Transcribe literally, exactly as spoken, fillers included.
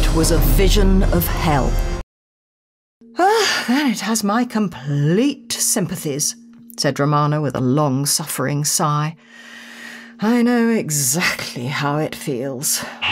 It was a vision of hell. Ah, then it has my complete sympathies, said Romana with a long-suffering sigh. I know exactly how it feels.